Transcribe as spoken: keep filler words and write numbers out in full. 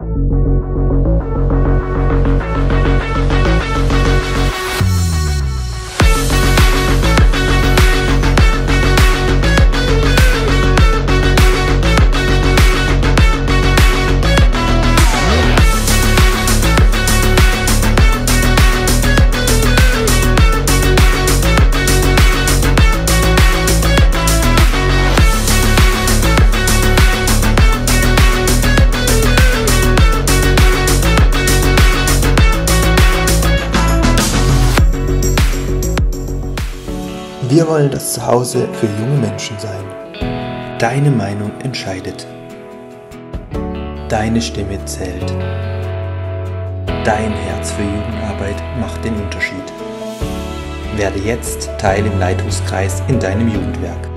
Wir wollen das Zuhause für junge Menschen sein. Deine Meinung entscheidet. Deine Stimme zählt. Dein Herz für Jugendarbeit macht den Unterschied. Werde jetzt Teil im Leitungskreis in deinem Jugendwerk.